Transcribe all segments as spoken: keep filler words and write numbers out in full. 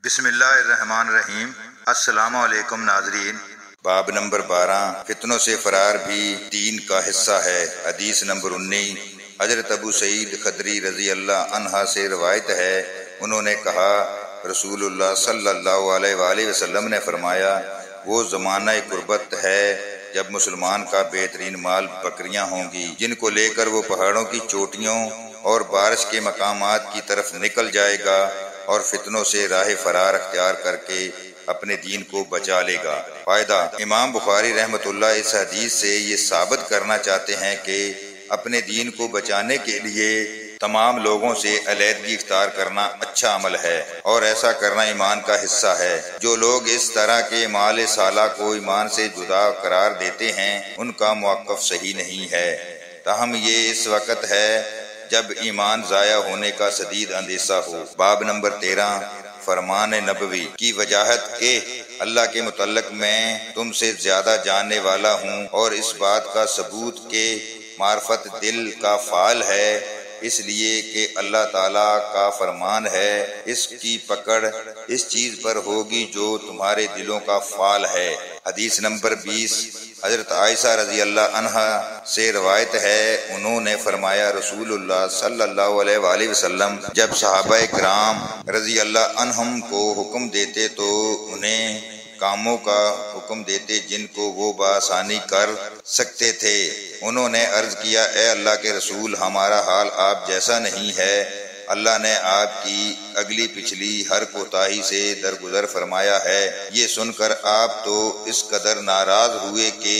بسم اللہ الرحمن الرحیم۔ السلام علیکم ناظرین۔ باب نمبر بارہ، فتنوں سے فرار بھی دین کا حصہ ہے۔ حدیث نمبر انیس، حضرت ابو سعید خدری رضی اللہ عنہ سے روایت ہے، انہوں نے کہا رسول اللہ صلی اللہ علیہ وآلہ وسلم نے فرمایا، وہ زمانہ قربت ہے جب مسلمان کا بہترین مال بکریاں ہوں گی، جن کو لے کر وہ پہاڑوں کی چوٹیوں اور بارش کے مقامات کی طرف نکل جائے گا اور فتنوں سے راہ فرار اختیار کر کے اپنے دین کو بچا لے گا۔ فائدہ: امام بخاری رحمۃ اللہ اس حدیث سے یہ ثابت کرنا چاہتے ہیں کہ اپنے دین کو بچانے کے لیے تمام لوگوں سے علیحدگی اختیار کرنا اچھا عمل ہے، اور ایسا کرنا ایمان کا حصہ ہے۔ جو لوگ اس طرح کے مال سالہ کو ایمان سے جدا قرار دیتے ہیں، ان کا موقف صحیح نہیں ہے۔ تاہم یہ اس وقت ہے جب ایمان ضائع ہونے کا شدید اندیشہ ہو۔ باب نمبر تیرہ، فرمان نبوی کی وجاہت کہ اللہ کے متعلق میں تم سے زیادہ جاننے والا ہوں، اور اس بات کا ثبوت کہ معرفت دل کا فعال ہے، اس لیے کہ اللہ تعالیٰ کا فرمان ہے، اس کی پکڑ اس چیز پر ہوگی جو تمہارے دلوں کا فعال ہے۔ حدیث نمبر بیس، حضرت عائشہ رضی اللہ عنہ سے روایت ہے، انہوں نے فرمایا رسول اللہ صلی اللہ علیہ وآلہ وسلم جب صحابہ کرام رضی اللہ عنہم کو حکم دیتے تو انہیں کاموں کا حکم دیتے جن کو وہ بآسانی کر سکتے تھے۔ انہوں نے عرض کیا، اے اللہ کے رسول، ہمارا حال آپ جیسا نہیں ہے۔ اللہ نے آپ کی اگلی پچھلی ہر کوتاہی سے درگزر فرمایا ہے۔ یہ سن کر آپ تو اس قدر ناراض ہوئے کہ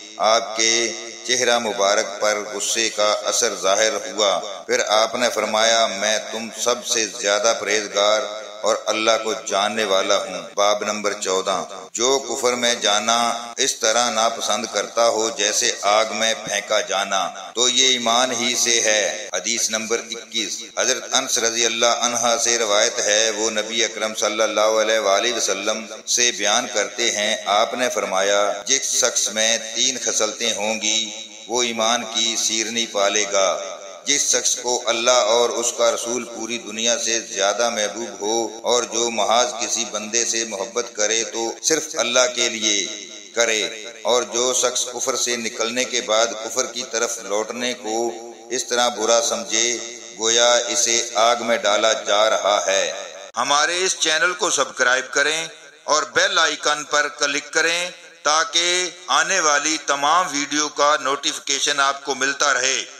آپ کے چہرہ مبارک پر غصے کا اثر ظاہر ہوا۔ پھر آپ نے فرمایا، میں تم سب سے زیادہ پرہیزگار اور اللہ کو جاننے والا ہوں۔ باب نمبر چودہ، جو کفر میں جانا اس طرح ناپسند کرتا ہو جیسے آگ میں پھینکا جانا، تو یہ ایمان ہی سے ہے۔ حدیث نمبر اکیس، حضرت انس رضی اللہ عنہ سے روایت ہے، وہ نبی اکرم صلی اللہ علیہ وآلہ وسلم سے بیان کرتے ہیں، آپ نے فرمایا، جس شخص میں تین خصلتیں ہوں گی وہ ایمان کی سیرنی پالے گا۔ جس شخص کو اللہ اور اس کا رسول پوری دنیا سے زیادہ محبوب ہو، اور جو محض کسی بندے سے محبت کرے تو صرف اللہ کے لیے کرے، اور جو شخص کفر سے نکلنے کے بعد کفر کی طرف لوٹنے کو اس طرح برا سمجھے گویا اسے آگ میں ڈالا جا رہا ہے۔ ہمارے اس چینل کو سبسکرائب کریں اور بیل آئیکن پر کلک کریں تاکہ آنے والی تمام ویڈیو کا نوٹیفیکیشن آپ کو ملتا رہے۔